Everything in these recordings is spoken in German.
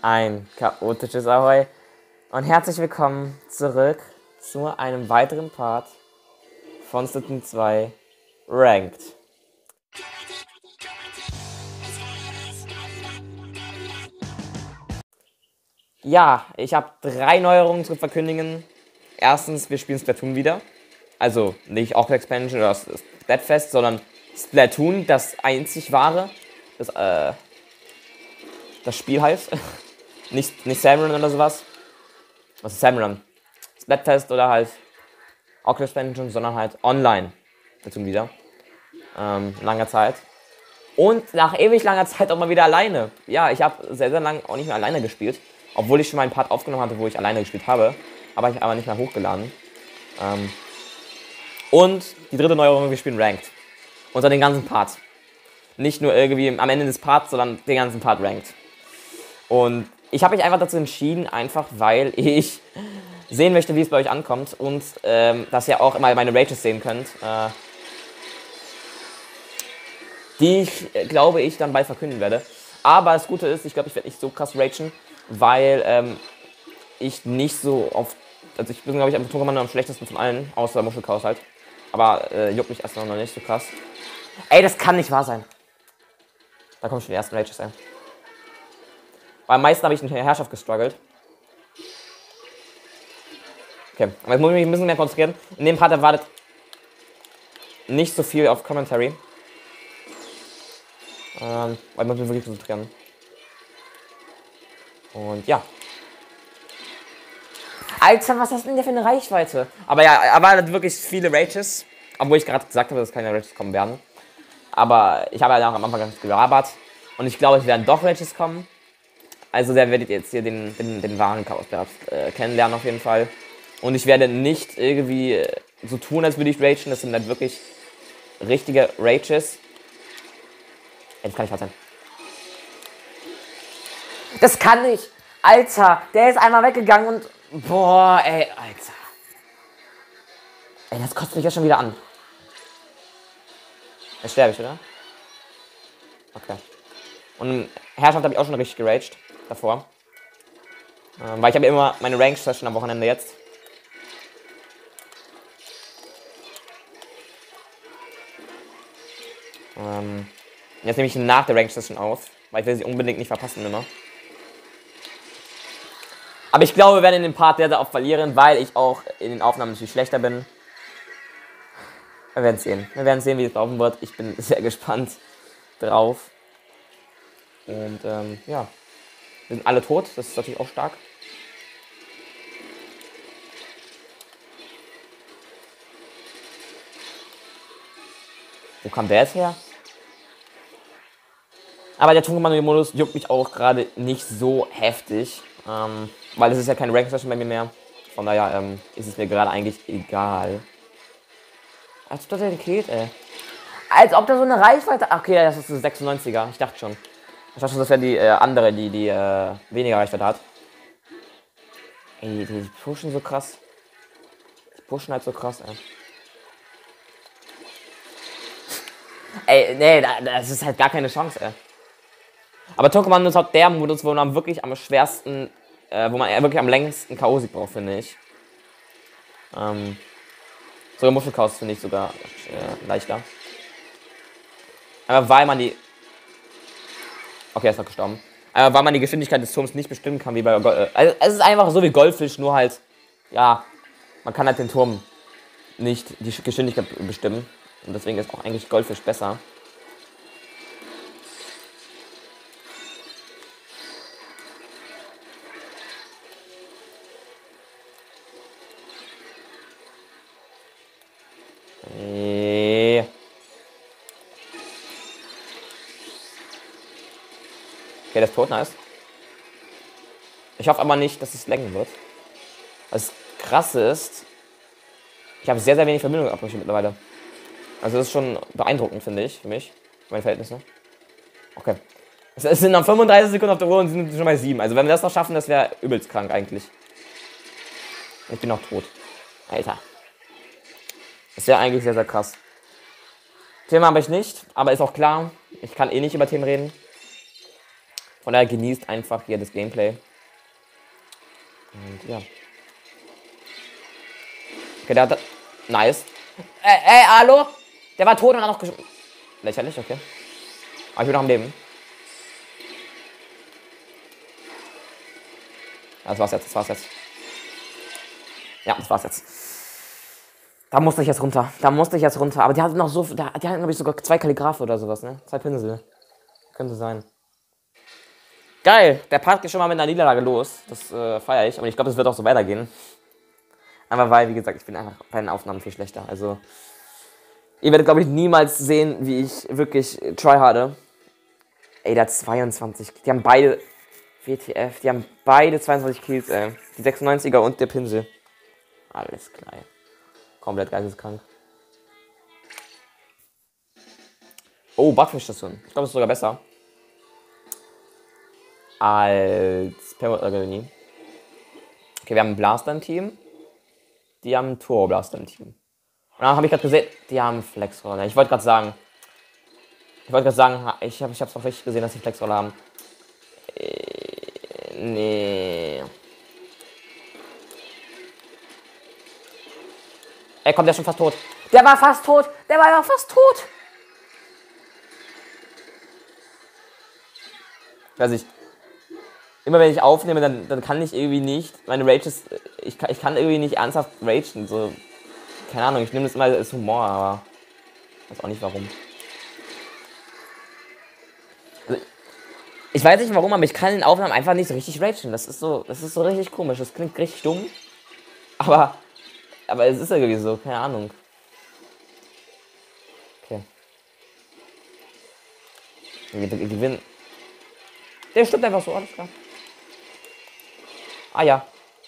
Ein chaotisches Ahoi und herzlich willkommen zurück zu einem weiteren Part von Splatoon 2 Ranked. Ja, ich habe 3 Neuerungen zu verkündigen. Erstens, wir spielen Splatoon wieder. Also nicht auch Expansion oder Splatfest, sondern Splatoon, das einzig wahre. Das Spiel heißt. nicht Salmon oder sowas. Was ist Salmon? Splatfest oder halt auch Expansion, sondern halt online. Splatoon wieder. Langer Zeit. Und nach ewig langer Zeit auch mal wieder alleine. Ja, ich habe sehr, sehr lange auch nicht mehr alleine gespielt. Obwohl ich schon mal einen Part aufgenommen hatte, wo ich alleine gespielt habe. Aber ich aber nicht mehr hochgeladen. Und die dritte Neuerung, wir spielen Ranked. Unter den ganzen Parts. Nicht nur irgendwie am Ende des Parts, sondern den ganzen Part Ranked. Und ich habe mich einfach dazu entschieden, einfach weil ich sehen möchte, wie es bei euch ankommt. Und dass ihr auch immer meine Rages sehen könnt. Die ich, glaube ich, dann bald verkünden werde. Aber das Gute ist, ich glaube, ich werde nicht so krass ragen, weil ich nicht so auf... Also ich bin, glaube ich, am Turmkommando am schlechtesten von allen, außer Muschelchaos halt. Aber juckt mich erstmal noch nicht so krass. Ey, das kann nicht wahr sein. Da kommen schon die ersten Rages ein. Weil am meisten habe ich in der Herrschaft gestruggelt. Okay, aber jetzt muss ich mich ein bisschen mehr konzentrieren. In dem Part erwartet nicht so viel auf Commentary. Weil man muss mich wirklich konzentrieren. Und ja. Alter, was hast du denn der für eine Reichweite? Aber ja, er war wirklich viele Rages. Obwohl ich gerade gesagt habe, dass keine Rages kommen werden. Aber ich habe ja auch am Anfang ganz gelabert. Und ich glaube, es werden doch Rages kommen. Also da werdet ihr jetzt hier den wahren Chaos kennenlernen auf jeden Fall. Und ich werde nicht irgendwie so tun, als würde ich ragen. Das sind dann wirklich richtige Rages. Jetzt kann ich was sein. Das kann ich! Alter, der ist einmal weggegangen und... Boah, ey, Alter. Ey, das kotzt mich ja schon wieder an. Jetzt sterbe ich, oder? Okay. Und Herrschaft habe ich auch schon richtig geraged. Davor. Weil ich habe immer meine Range-Session am Wochenende jetzt. Jetzt nehme ich nach der Range-Session auf. Weil ich will sie unbedingt nicht verpassen immer. Aber ich glaube, wir werden in dem Part sehr, sehr oft verlieren, weil ich auch in den Aufnahmen natürlich schlechter bin. Wir werden sehen. Wir werden sehen, wie es laufen wird. Ich bin sehr gespannt drauf. Und ja. Wir sind alle tot. Das ist natürlich auch stark. Wo kam der jetzt her? Aber der Turmkommando-Modus juckt mich auch gerade nicht so heftig. Weil es ist ja keine Rank-Session bei mir mehr. Von daher ist es mir gerade eigentlich egal. Als ob das der geht, ey. Als ob da so eine Reichweite... Okay, das ist eine 96er. Ich dachte schon. Ich dachte schon, das wäre die andere, die weniger Reichweite hat. Ey, die pushen so krass. Die pushen halt so krass, ey. Ey, nee, das ist halt gar keine Chance, ey. Aber Turmkommando ist halt der Modus, wo man wirklich am schwersten, wo man wirklich am längsten K.O.-Sieg braucht, finde ich. Sogar Muschelchaos finde ich sogar leichter. Aber weil man die... Okay, er ist noch gestorben. Aber weil man die Geschwindigkeit des Turms nicht bestimmen kann, wie bei... Also es ist einfach so wie Goldfisch, nur halt... Ja, man kann halt den Turm nicht die Geschwindigkeit bestimmen. Und deswegen ist auch eigentlich Goldfisch besser. Okay, der ist tot, nice. Ich hoffe aber nicht, dass es laggen wird. Was krass ist, ich habe sehr, sehr wenig Verbindung abgeschickt mittlerweile. Also das ist schon beeindruckend, finde ich, für mich, für meine Verhältnisse. Okay. Es sind noch 35 Sekunden auf der Uhr und sind schon bei 7. Also wenn wir das noch schaffen, das wäre übelst krank eigentlich. Ich bin noch tot. Alter. Das wäre eigentlich sehr, sehr krass. Thema habe ich nicht, aber ist auch klar, ich kann eh nicht über Themen reden. Von daher genießt einfach hier das Gameplay. Und ja. Okay, der hat... Nice. Hallo? Der war tot und hat noch geschossen. Lächerlich, okay. Aber ich bin noch am Leben. Ja, das war's jetzt, das war's jetzt. Ja, das war's jetzt. Da musste ich jetzt runter. Aber die hatten noch so... Die hatten, glaube ich, sogar 2 Kalligraphe oder sowas, ne? 2 Pinsel. Könnte sein. Geil. Der Part geht schon mal mit einer Niederlage los. Das feiere ich. Und ich glaube, das wird auch so weitergehen. Aber weil, wie gesagt, ich bin einfach bei den Aufnahmen viel schlechter. Also... Ihr werdet, glaube ich, niemals sehen, wie ich wirklich tryharde. Ey, der hat 22. Die haben beide... WTF. Die haben beide 22 Kills, ey. Die 96er und der Pinsel. Alles klar. Komplett geisteskrank. Oh, Bugfish-Station. Ich glaube, es ist sogar besser. Als Parrot Academy. Okay, wir haben einen Blaster im Team. Die haben einen Turbo Blaster im Team. Und dann habe ich gerade gesehen, die haben Flexroller. Ich wollte gerade sagen, ich habe es auch richtig gesehen, dass die Flexroller haben. Nee. Ey, komm, der ist schon fast tot. Der war fast tot. Weiß ich. Immer wenn ich aufnehme, dann kann ich irgendwie nicht. Meine Rages. Ich kann irgendwie nicht ernsthaft ragen. So. Keine Ahnung, ich nehme das immer als Humor, aber. Weiß auch nicht warum. Also, ich weiß nicht warum, aber ich kann in Aufnahmen einfach nicht so richtig ragen. Das ist so richtig komisch. Das klingt richtig dumm. Aber es ist irgendwie so, keine Ahnung. Okay. Wir gewinnen. Der stimmt einfach so, alles klar. Ah ja.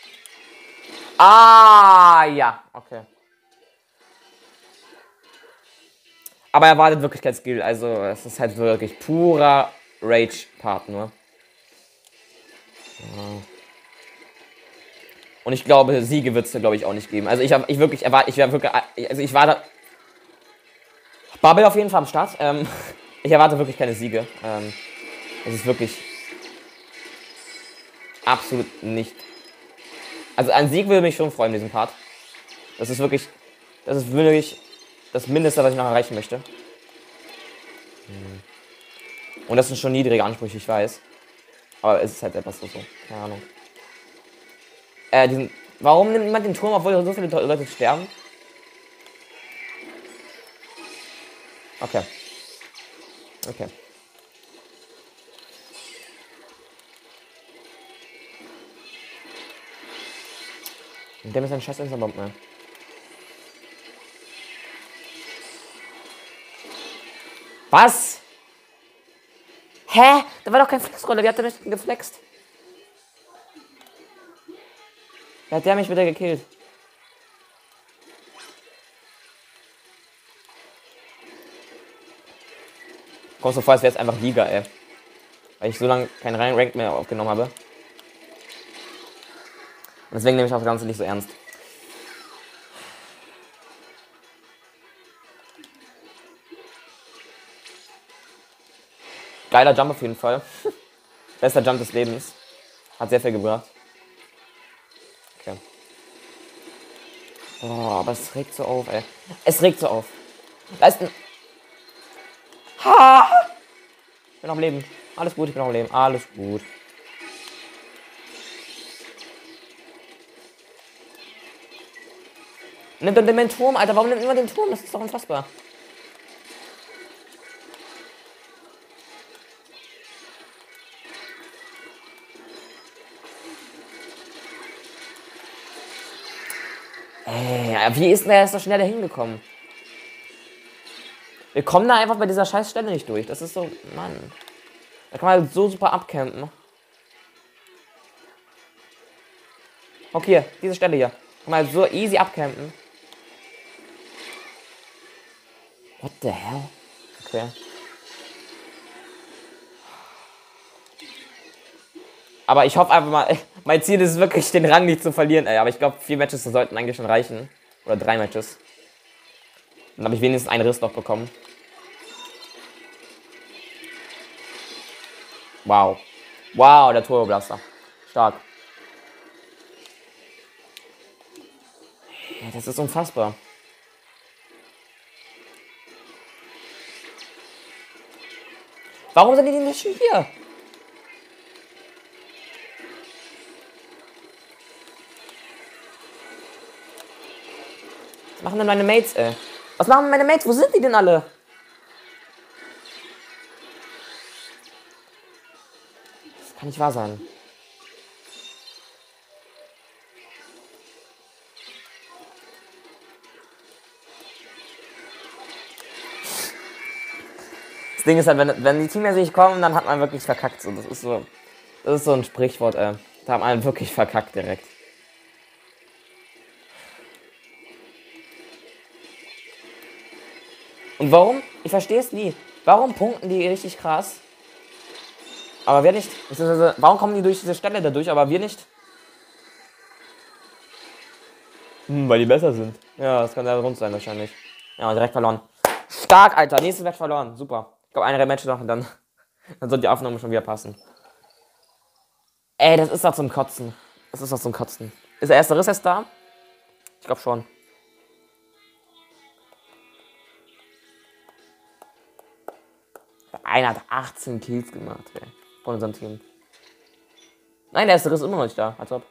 Okay. Aber er wartet wirklich kein Skill, also es ist halt wirklich purer Rage-Part nur. Und ich glaube, Siege wird es, glaube ich, auch nicht geben. Also ich warte. Bubble auf jeden Fall am Start. Ich erwarte wirklich keine Siege. Es ist wirklich absolut nicht. Also ein Sieg würde mich schon freuen in diesem Part. Das ist wirklich das Mindeste, was ich noch erreichen möchte. Und das sind schon niedrige Ansprüche, ich weiß. Aber es ist halt etwas so. Keine Ahnung. Warum nimmt niemand den Turm, obwohl so viele Leute sterben? Okay. Und der ist ein scheiß Insta-Bomb, ne? Was? Hä? Da war doch kein Flexroller. Wie hat der mich geflext? Wie hat der mich wieder gekillt? Kommst du vor, als wäre es einfach Liga, ey. Weil ich so lange keinen Rank mehr aufgenommen habe. Und deswegen nehme ich das Ganze nicht so ernst. Geiler Jump auf jeden Fall. Bester Jump des Lebens. Hat sehr viel gebracht. Okay. Oh, aber es regt so auf, ey. Es regt so auf. Da ist ein... Ha! Ich bin am Leben. Alles gut, ich bin am Leben. Alles gut. Nimm doch den Turm, Alter. Warum nimmt niemand den Turm? Das ist doch unfassbar. Ey, wie ist denn der jetzt so schneller hingekommen? Wir kommen da einfach bei dieser scheiß Stelle nicht durch. Das ist so, Mann. Da kann man halt so super abcampen. Okay, diese Stelle hier. Kann man halt so easy abcampen. What the hell? Okay. Aber ich hoffe einfach mal, mein Ziel ist wirklich, den Rang nicht zu verlieren, ey. Aber ich glaube, 4 Matches sollten eigentlich schon reichen. Oder 3 Matches. Dann habe ich wenigstens einen Riss noch bekommen. Wow. Wow, der Turbo Blaster. Stark. Ja, das ist unfassbar. Warum sind die denn nicht schon hier? Was machen denn meine Mates, ey? Was machen meine Mates? Wo sind die denn alle? Das kann nicht wahr sein. Das Ding ist halt, wenn die Teammates nicht kommen, dann hat man wirklich verkackt. So, das ist so ein Sprichwort, ey. Da hat man wirklich verkackt direkt. Und warum? Ich verstehe es nie. Warum punkten die richtig krass? Aber wir nicht. Beziehungsweise, warum kommen die durch diese Stelle dadurch, aber wir nicht? Weil die besser sind. Ja, das kann der Grund sein wahrscheinlich. Ja, direkt verloren. Stark, Alter. Nächstes Match verloren. Super. Ich glaube, eine Match noch und dann soll die Aufnahme schon wieder passen. Ey, das ist doch zum Kotzen. Das ist doch zum Kotzen. Ist der erste Riss jetzt da? Ich glaube schon. Einer hat 18 Kills gemacht, ey. Von unserem Team. Nein, der erste Riss ist immer noch nicht da. Als ob.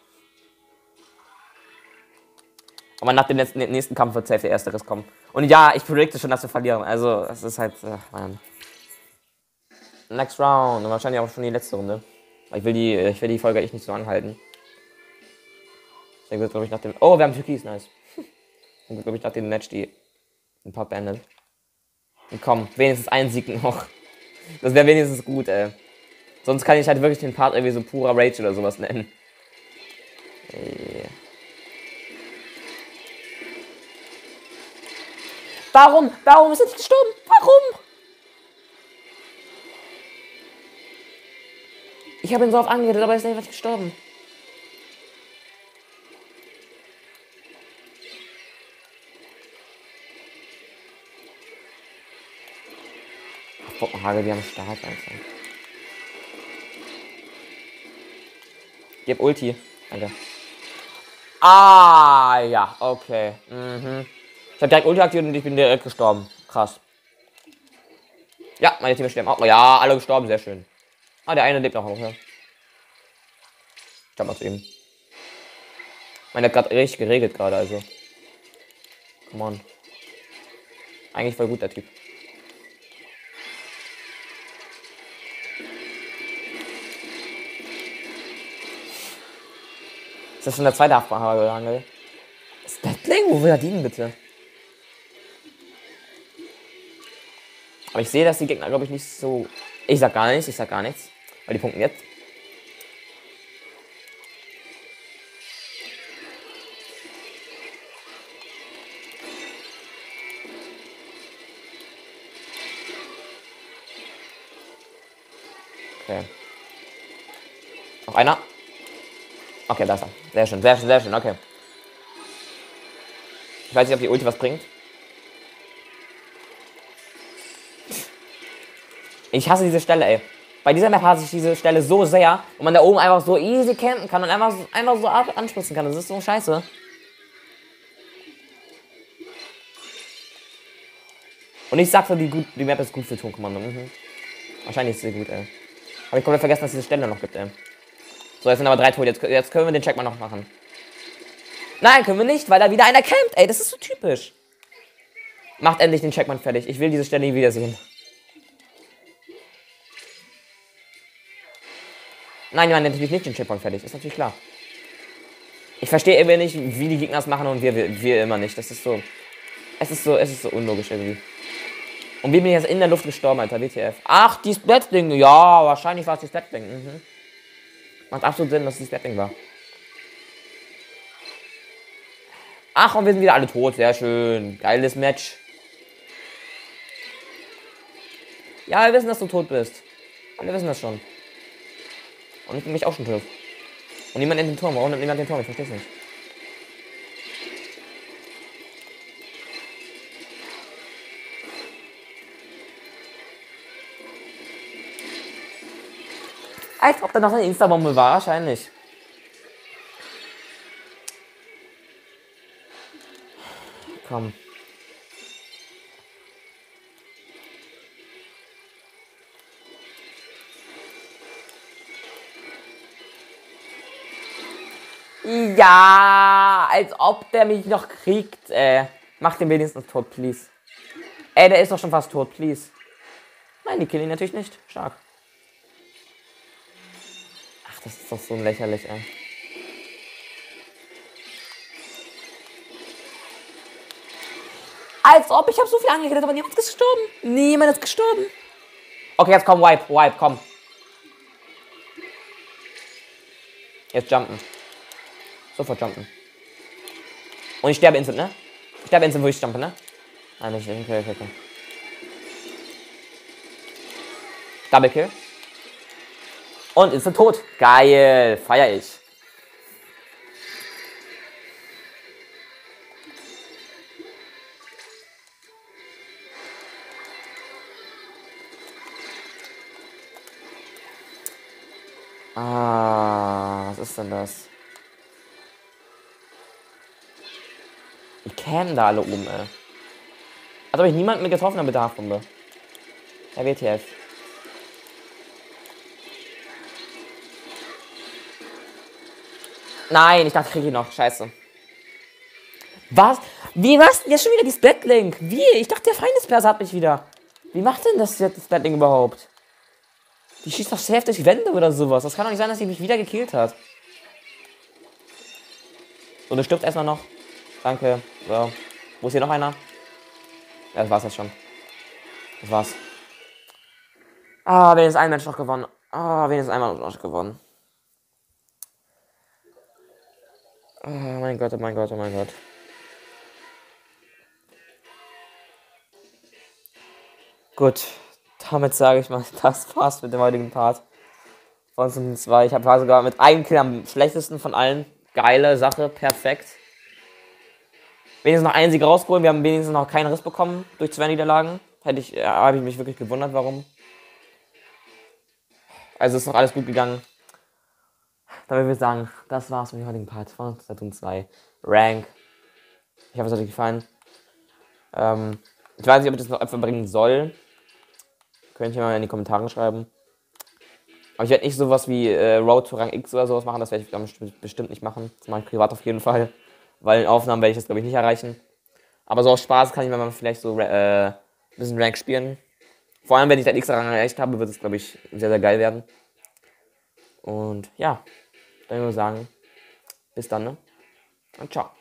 Aber nach dem nächsten Kampf wird safe der erste Riss kommen. Und ja, ich predikte schon, dass wir verlieren. Also, es ist halt. Mann. Next Round. Und wahrscheinlich auch schon die letzte Runde. Ich will die Folge echt nicht so anhalten. Deswegen wird, glaube ich, nach dem. Oh, wir haben Türkis, nice. Dann wird, glaube ich, nach dem Match ein paar beendet. Und komm, wenigstens ein Sieg noch. Das wäre wenigstens gut, ey. Sonst kann ich halt wirklich den Part irgendwie so purer Rage oder sowas nennen. Ey. Warum? Warum ist er nicht gestorben? Warum? Ich habe ihn so oft angeredet, aber er ist einfach nicht gestorben. Hagel, die haben Start einfach. Gib Ulti. Danke. Ah, ja, okay. Mhm. Ich hab direkt Ulti aktiviert und ich bin direkt gestorben. Krass. Ja, meine Team sterben auch. Ja, alle gestorben, sehr schön. Ah, der eine lebt noch. Ja. Ich mal zu ihm. Meine hat gerade richtig geregelt gerade, also. Come on. Eigentlich voll gut, der Typ. Ist das schon der zweite Haftbahn-Hagel? Splatling? Wo will er dienen, bitte? Aber ich sehe, dass die Gegner, glaube ich, nicht so. Ich sag gar nichts. Weil die punkten jetzt. Okay. Noch einer. Okay, da ist er. Sehr schön, sehr schön, sehr schön, okay. Ich weiß nicht, ob die Ulti was bringt. Ich hasse diese Stelle, ey. Bei dieser Map hasse ich diese Stelle so sehr und man da oben einfach so easy campen kann und einfach so anspritzen kann. Das ist so scheiße. Und ich sag so, die Map ist gut für Tonkommando. Mhm. Wahrscheinlich ist sie gut, ey. Habe ich komplett vergessen, dass es diese Stelle noch gibt, ey. So, jetzt sind aber 3 Tode. Jetzt können wir den Check mal noch machen. Nein, können wir nicht, weil da wieder einer campt, ey. Das ist so typisch. Macht endlich den Checkman fertig. Ich will diese Stelle nie wiedersehen. Nein, nein, natürlich nicht den Checkpoint fertig. Ist natürlich klar. Ich verstehe irgendwie nicht, wie die Gegner es machen und wir immer nicht. Das ist so. Es ist so unlogisch irgendwie. Und wie bin ich jetzt in der Luft gestorben, Alter? WTF. Ach, die Splatling. Ja, wahrscheinlich war es die Splatling. Mhm. Macht absolut Sinn, dass es die Splatling war. Ach, und wir sind wieder alle tot. Sehr schön. Geiles Match. Ja, wir wissen, dass du tot bist. Alle wissen das schon. Und ich bin mich auch schon tot. Und niemand in den Turm. Warum nimmt niemand den Turm? Ich verstehe es nicht. Als ob da noch eine Insta-Bombe war, wahrscheinlich. Komm. Ja, als ob der mich noch kriegt, Mach den wenigstens tot, please. Der ist doch schon fast tot, please. Nein, die killen ihn natürlich nicht. Stark. Ach, das ist doch so lächerlich, ey. Als ob, ich habe so viel angeredet, aber niemand ist gestorben. Niemand ist gestorben. Okay, jetzt komm, Wipe, komm. Jetzt jumpen. Sofort jumpen. Und ich sterbe instant, ne? Ich sterbe instant, wo ich jumpe, ne? Nein, nicht. Okay. Double Kill. Und instant tot. Geil. Feier ich. Was ist denn das? Die campen da alle oben, ey. Als ob ich niemanden mehr getroffen habe mit der Haftbombe. Ja, WTF. Nein, ich dachte, ich kriege ihn noch. Scheiße. Was? Wie was? Jetzt schon wieder die Splatling. Wie? Ich dachte, der Feindesperser hat mich wieder. Wie macht denn das jetzt, das Splatling überhaupt? Die schießt doch safe durch die Wände oder sowas. Das kann doch nicht sein, dass sie mich wieder gekillt hat. So, du stirbst erstmal noch. Danke. So. Wo ist hier noch einer? Ja, das war's jetzt schon. Das war's. Wenigstens ein Mensch noch gewonnen. Wenigstens einmal noch gewonnen. Oh mein Gott. Gut. Damit sage ich mal, das war's mit dem heutigen Part. Von Sims 2. Ich war sogar mit einem Kill am schlechtesten von allen. Geile Sache. Perfekt. Wenigstens noch einen Sieg rausgeholt. Wir haben wenigstens noch keinen Riss bekommen durch 2 Niederlagen. Habe ich mich wirklich gewundert, warum. Also ist noch alles gut gegangen. Dann würde ich sagen, das war's mit dem heutigen Part von Splatoon 2 Rank. Ich hoffe, es hat euch gefallen. Ich weiß nicht, ob ich das noch öfter bringen soll. Könnt ihr mal in die Kommentare schreiben. Aber ich werde nicht sowas wie Road to Rang X oder sowas machen. Das werde ich dann bestimmt nicht machen. Das mache ich privat auf jeden Fall. Weil in Aufnahmen werde ich das, glaube ich, nicht erreichen. Aber so aus Spaß kann ich mir vielleicht so ein bisschen Rank spielen. Vor allem, wenn ich den X-Rang erreicht habe, wird es, glaube ich, sehr, sehr geil werden. Und ja, dann würde ich sagen, bis dann, ne? Und ciao.